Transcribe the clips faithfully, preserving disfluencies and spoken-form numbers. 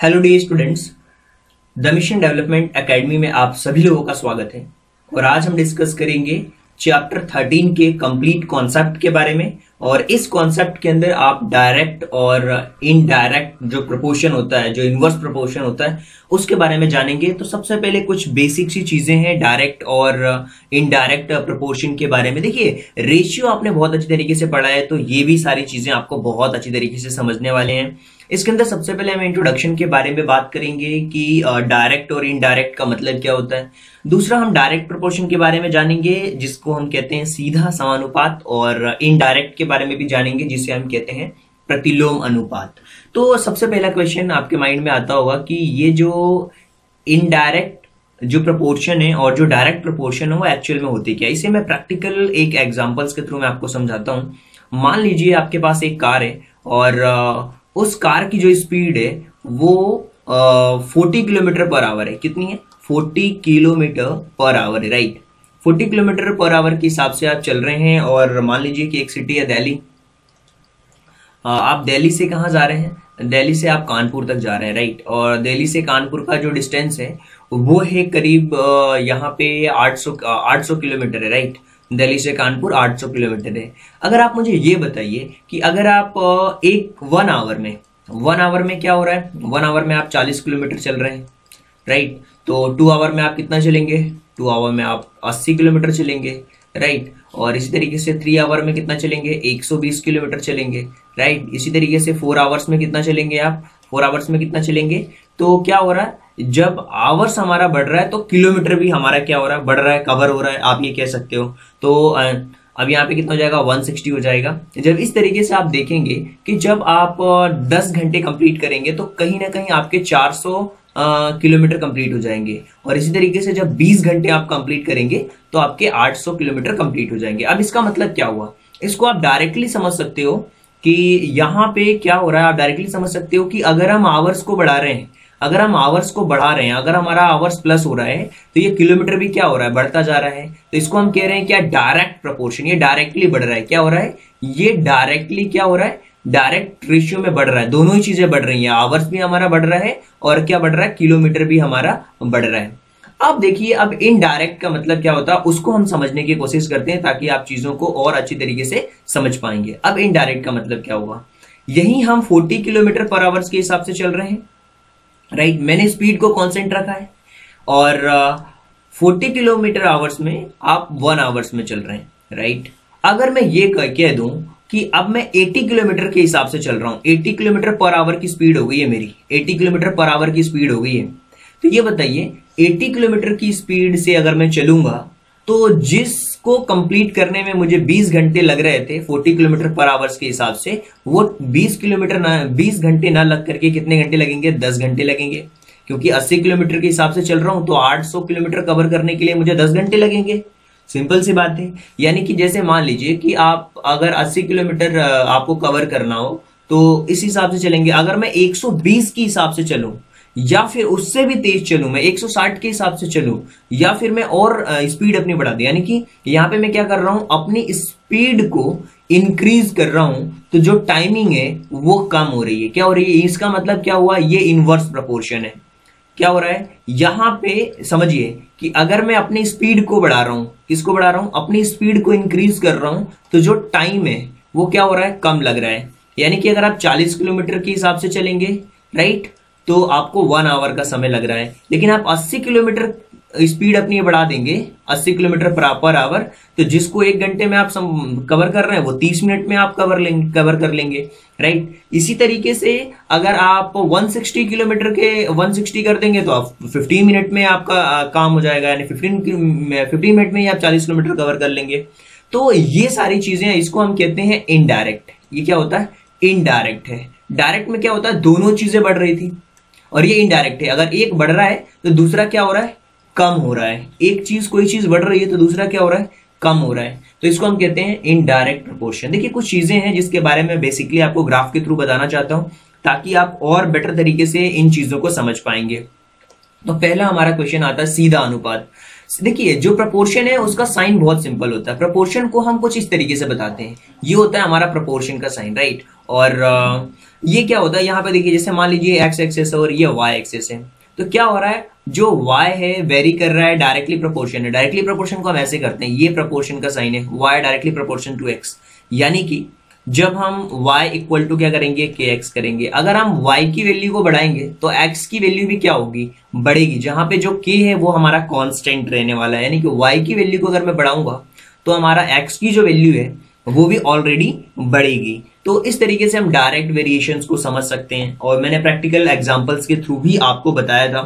Hello dear students, the mission development academy में आप सभी लोगों का स्वागत है। और आज हम डिस्कस करेंगे चैप्टर थर्टीन के कंप्लीट कॉन्सेप्ट के बारे में। और इस कॉन्सेप्ट के अंदर आप डायरेक्ट और इनडायरेक्ट जो प्रोपोर्शन होता है, जो इनवर्स प्रोपोर्शन होता है, उसके बारे में जानेंगे। तो सबसे पहले कुछ बेसिक सी चीजें हैं डायरेक्ट और इनडायरेक्ट प्रोपोर्शन के बारे में। देखिए, रेशियो आपने बहुत अच्छी तरीके से पढ़ा है, तो ये भी सारी चीजें आपको बहुत अच्छी तरीके से समझने वाले हैं। इसके अंदर सबसे पहले हम इंट्रोडक्शन के बारे में बात करेंगे कि डायरेक्ट और इनडायरेक्ट का मतलब क्या होता है। दूसरा, हम डायरेक्ट प्रोपोर्शन के बारे में जानेंगे, जिसको हम कहते हैं सीधा समानुपात, और इनडायरेक्ट के बारे में भी जानेंगे, जिसे हम कहते हैं प्रतिलोम अनुपात। तो सबसे पहला क्वेश्चन आपके माइंड में आता होगा कि ये जो इनडायरेक्ट जो प्रोपोर्शन है और जो डायरेक्ट प्रोपोर्शन है वो एक्चुअल में होती क्या है। इसे मैं प्रैक्टिकल एक एग्जांपल्स के थ्रू मैं आपको समझाता हूं। मान लीजिए आपके पास एक कार है और उस कार की जो स्पीड है वो फोर्टी किलोमीटर पर आवर है। कितनी है? फोर्टी किलोमीटर पर आवर है, right. Forty kilometre per hour के हिसाब से आप चल रहे हैं और मान लीजिए कि एक सिटी है दिल्ली। आप दिल्ली से कहाँ जा रहे हैं? दिल्ली से आप कानपुर तक जा रहे हैं, राइट। और दिल्ली से कानपुर का जो डिस्टेंस है वो है करीब यहाँ पे आठ सौ आठ सौ किलोमीटर है, राइट। दिल्ली से कानपुर आठ सौ किलोमीटर है। अगर आप मुझे ये बताइए कि अगर आप एक वन आवर में वन आवर में क्या हो रहा है? वन आवर में आप चालीस किलोमीटर चल रहे हैं, राइट। तो टू आवर में आप कितना चलेंगे? टू आवर में आप अस्सी किलोमीटर चलेंगे, राइट। और इसी तरीके से थ्री आवर में कितना चलेंगे? एक सौ बीस किलोमीटर चलेंगे, राइट। इसी तरीके से फोर आवर्स में कितना चलेंगे आप? फोर आवर्स में कितना चलेंगे? तो क्या हो रहा है, जब आवर्स हमारा बढ़ रहा है तो किलोमीटर भी हमारा क्या हो रहा है? बढ़ रहा है, कवर हो रहा है, आप ये कह सकते हो। तो अब यहाँ पे कितना हो जाएगा? वन सिक्सटी हो जाएगा। जब इस तरीके से आप देखेंगे कि जब आप दस घंटे कंप्लीट करेंगे तो कहीं ना कहीं आपके चार सौ किलोमीटर कंप्लीट हो जाएंगे। और इसी तरीके से जब बीस घंटे आप कंप्लीट करेंगे तो आपके आठ सौ किलोमीटर कंप्लीट हो जाएंगे। अब इसका मतलब क्या हुआ? इसको आप डायरेक्टली समझ सकते हो कि यहाँ पे क्या हो रहा है। आप डायरेक्टली समझ सकते हो कि अगर हम आवर्स को बढ़ा रहे हैं अगर हम आवर्स को बढ़ा रहे हैं अगर हमारा आवर्स प्लस हो रहा है तो ये किलोमीटर भी क्या हो रहा है? बढ़ता जा रहा है। तो इसको हम कह रहे हैं क्या? Direct proportion. ये डायरेक्टली बढ़ रहा है। क्या हो रहा है? ये डायरेक्टली क्या हो रहा है? डायरेक्ट रेशियो में बढ़ रहा है। दोनों ही चीजें बढ़ रही हैं, आवर्स भी हमारा बढ़ रहा है और क्या बढ़ रहा है? किलोमीटर भी हमारा बढ़ रहा है। अब देखिए, अब इनडायरेक्ट का मतलब क्या होता है उसको हम समझने की कोशिश करते हैं ताकि आप चीजों को और अच्छी तरीके से समझ पाएंगे। अब इनडायरेक्ट का मतलब क्या होगा? यही हम फोर्टी किलोमीटर पर आवर्स के हिसाब से चल रहे हैं, राइट right, मैंने स्पीड को कांस्टेंट रखा है और फोर्टी किलोमीटर आवर्स में आप वन आवर्स में चल रहे हैं, राइट right? अगर मैं ये कह दूं कि अब मैं अस्सी किलोमीटर के हिसाब से चल रहा हूं, अस्सी किलोमीटर पर आवर की स्पीड हो गई है मेरी, अस्सी किलोमीटर पर आवर की स्पीड हो गई है। तो ये बताइए, अस्सी किलोमीटर की स्पीड से अगर मैं चलूंगा तो जिसको कंप्लीट करने में मुझे बीस घंटे लग रहे थे फोर्टी किलोमीटर पर आवर्स के हिसाब से, वो बीस किलोमीटर ना बीस घंटे ना लग करके कितने घंटे लगेंगे? दस घंटे लगेंगे। क्योंकि अस्सी किलोमीटर के हिसाब से चल रहा हूं तो आठ सौ किलोमीटर कवर करने के लिए मुझे दस घंटे लगेंगे। सिंपल सी बात है। यानी कि जैसे मान लीजिए कि आप अगर अस्सी किलोमीटर आपको कवर करना हो तो इस हिसाब से चलेंगे। अगर मैं एक सौ बीस के हिसाब से चलूं या फिर उससे भी तेज चलूं, मैं एक सौ साठ के हिसाब से चलूं या फिर मैं और स्पीड अपनी बढ़ा दूं, यानी कि यहां पे मैं क्या कर रहा हूं? अपनी स्पीड को इंक्रीज कर रहा हूं, तो जो टाइमिंग है वो कम हो रही है। क्या हो रही है? इसका मतलब क्या हुआ? ये इनवर्स प्रोपोर्शन है। क्या हो रहा है यहां पे? समझिए कि अगर मैं अपनी स्पीड को बढ़ा रहा हूं, किसको बढ़ा रहा हूं? अपनी स्पीड को इंक्रीज कर रहा हूं, तो जो टाइम है वो क्या हो रहा है? कम लग रहा है। यानी कि अगर आप चालीस किलोमीटर के हिसाब से चलेंगे, राइट, तो आपको वन आवर का समय लग रहा है। लेकिन आप अस्सी किलोमीटर स्पीड अपनी बढ़ा देंगे, अस्सी किलोमीटर पर आवर, तो जिसको एक घंटे में आप कवर कर रहे हैं वो तीस मिनट में आप कवर लेंगे कवर कर लेंगे, राइट। इसी तरीके से अगर आप एक सौ साठ किलोमीटर के एक सौ साठ कर देंगे तो आप पंद्रह मिनट में आपका काम हो जाएगा, यानी पंद्रह पंद्रह मिनट में ही आप चालीस किलोमीटर कवर कर लेंगे। तो ये सारी चीजें, इसको हम कहते हैं इनडायरेक्ट। ये क्या होता है? इनडायरेक्ट है। डायरेक्ट में क्या होता है? दोनों चीजें बढ़ रही थी, और ये इनडायरेक्ट है। अगर एक बढ़ रहा है तो दूसरा क्या हो रहा है? कम हो रहा है। एक चीज कोई चीज बढ़ रही है तो दूसरा क्या हो रहा है? कम हो रहा है। तो इसको हम कहते हैं इनडायरेक्ट प्रोपोर्शन। देखिए, कुछ चीजें हैं जिसके बारे में बेसिकली आपको ग्राफ के थ्रू बताना चाहता हूं ताकि आप और बेटर तरीके से इन चीजों को समझ पाएंगे। तो पहला हमारा क्वेश्चन आता है सीधा अनुपात। देखिए, जो प्रपोर्शन है उसका साइन बहुत सिंपल होता है। प्रपोर्शन को हम कुछ इस तरीके से बताते हैं, ये होता है हमारा प्रपोर्शन का साइन, राइट। और uh, ये क्या होता है यहाँ पे देखिए, जैसे मान लीजिए एक्स एक्सेस है और ये वाई एक्सेस है, तो क्या हो रहा है, जो y है वेरी कर रहा है, डायरेक्टली प्रोपोर्शन है। डायरेक्टली प्रोपोर्शन को हम ऐसे करते हैं, ये प्रोपोर्शन का साइन है, y directly proportion to x, यानी कि जब हम y इक्वल टू क्या करेंगे, kx करेंगे, अगर हम y की वैल्यू को बढ़ाएंगे तो x की वैल्यू भी क्या होगी, बढ़ेगी। जहां पे जो k है वो हमारा कांस्टेंट रहने वाला है, यानी कि y की वैल्यू को अगर मैं बढ़ाऊंगा तो हमारा x की जो वैल्यू है वो भी ऑलरेडी बढ़ेगी। तो इस तरीके से हम डायरेक्ट वेरिएशंस को समझ सकते हैं, और मैंने प्रैक्टिकल एग्जांपल्स के थ्रू भी आपको बताया था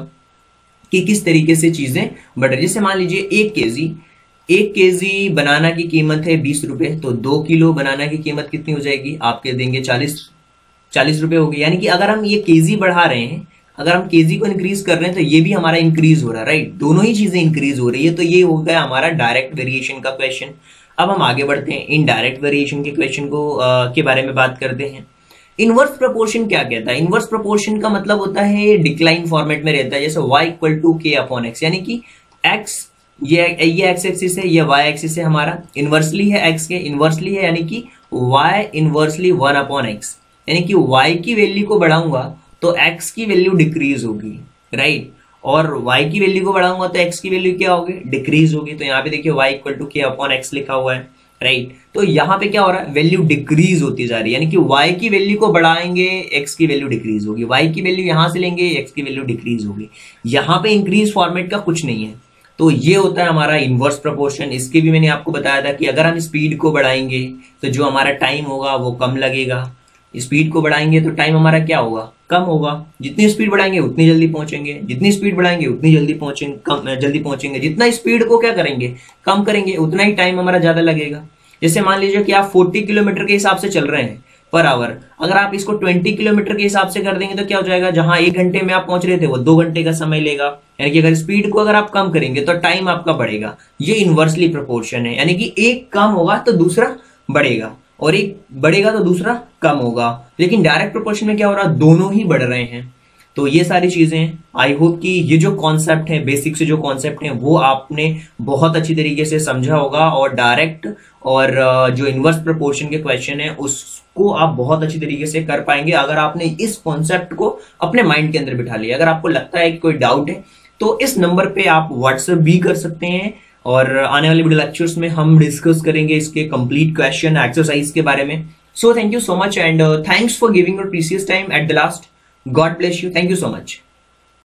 कि किस तरीके से चीजें बढ़ रही। जैसे मान लीजिए एक केजी एक केजी बनाना की कीमत है बीस रुपए, तो दो किलो बनाना की कीमत कितनी हो जाएगी, आपके देंगे चालीस चालीस रुपए होगी। यानी कि अगर हम ये केजी बढ़ा रहे हैं, अगर हम केजी को इंक्रीज कर रहे हैं, तो ये भी हमारा इंक्रीज हो रहा है, राइट, दोनों ही चीजें इंक्रीज हो रही है। तो ये हो गया हमारा डायरेक्ट वेरिएशन का क्वेश्चन। अब हम आगे बढ़ते हैं, इनडायरेक्ट वेरिएशन के क्वेश्चन को आ, के बारे में बात करते हैं। इनवर्स प्रोपोर्शन क्या कहता है? इनवर्स प्रोपोर्शन का मतलब होता है डिक्लाइन फॉर्मेट में रहता है, जैसे y equal to k upon x, यानी कि x ये ये x एक्सिस है, ये y एक्सिस है, हमारा इनवर्सली है x के, इनवर्सली है यानी कि y inversely one upon x, यानी कि y की वैल्यू को बढ़ाऊंगा तो x की वैल्यू डिक्रीज होगी, राइट, और y की वैल्यू को बढ़ाऊंगा तो x की वैल्यू क्या होगी, डिक्रीज होगी। तो यहाँ पे देखिए y equal to k upon x लिखा हुआ है, राइट right. तो यहाँ पे क्या हो रहा है, वैल्यू डिक्रीज होती जा रही है, यानी कि y की वैल्यू को बढ़ाएंगे x की वैल्यू डिक्रीज होगी, y की वैल्यू यहां से लेंगे x की वैल्यू डिक्रीज होगी। यहाँ पे इंक्रीज फॉर्मेट का कुछ नहीं है। तो ये होता है हमारा इनवर्स प्रोपोर्शन। इसके भी मैंने आपको बताया था कि अगर हम स्पीड को बढ़ाएंगे तो जो हमारा टाइम होगा वो कम लगेगा, स्पीड को बढ़ाएंगे तो टाइम हमारा क्या होगा, कम होगा। जितनी स्पीड बढ़ाएंगे उतनी जल्दी पहुंचेंगे, जितनी स्पीड बढ़ाएंगे उतनी जल्दी पहुंचेंगे, कम जल्दी पहुंचेंगे। जितना स्पीड को क्या करेंगे, कम करेंगे, उतना ही टाइम हमारा ज्यादा लगेगा। जैसे मान लीजिए कि आप चालीस किलोमीटर के हिसाब से चल रहे हैं पर आवर, अगर आप इसको बीस किलोमीटर के हिसाब से कर देंगे तो क्या हो जाएगा, जहां एक घंटे में आप पहुंच रहे थे वो दो घंटे का समय लेगा। यानी कि अगर स्पीड को अगर आप कम करेंगे तो टाइम आपका बढ़ेगा। ये इनवर्सली प्रोपोर्शन है, यानी कि एक कम होगा तो दूसरा बढ़ेगा और एक बढ़ेगा तो दूसरा कम होगा। लेकिन डायरेक्ट प्रोपोर्शन में क्या हो रहा है, दोनों ही बढ़ रहे हैं। तो ये सारी चीजें, आई होप कि ये जो कॉन्सेप्ट है, बेसिक से जो कॉन्सेप्ट है वो आपने बहुत अच्छी तरीके से समझा होगा, और डायरेक्ट और जो इनवर्स प्रोपोर्शन के क्वेश्चन है उसको आप बहुत अच्छी तरीके से कर पाएंगे अगर आपने इस कॉन्सेप्ट को अपने माइंड के अंदर बिठा लिया। अगर आपको लगता है कि कोई डाउट है तो इस नंबर पे आप व्हाट्सएप भी कर सकते हैं, और आने वाले वीडियो लेक्चर्स में हम डिस्कस करेंगे इसके कंप्लीट क्वेश्चन एक्सरसाइज के बारे में। So thank you so much and thanks for giving your precious time at the last. God bless you. Thank you so much.